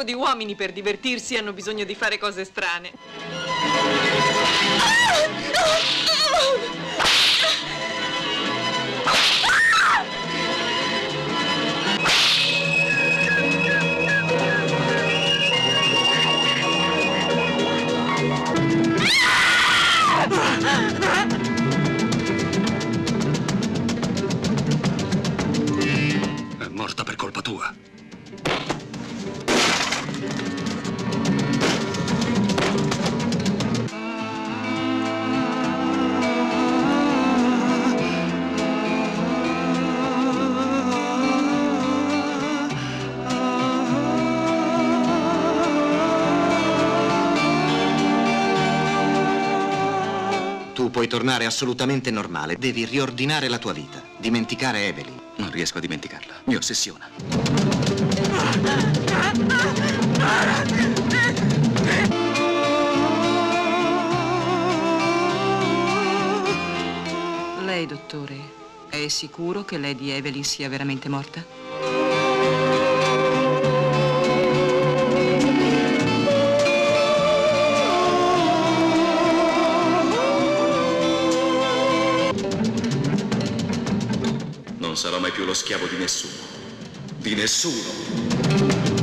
sacco di uomini per divertirsi hanno bisogno di fare cose strane. È morta per colpa tua. Tu puoi tornare assolutamente normale. Devi riordinare la tua vita. Dimenticare Evelyn. Non riesco a dimenticarla. Mi ossessiona. Lei, dottore, è sicuro che Lady Evelyn sia veramente morta? Non sarò mai più lo schiavo di nessuno. Di nessuno!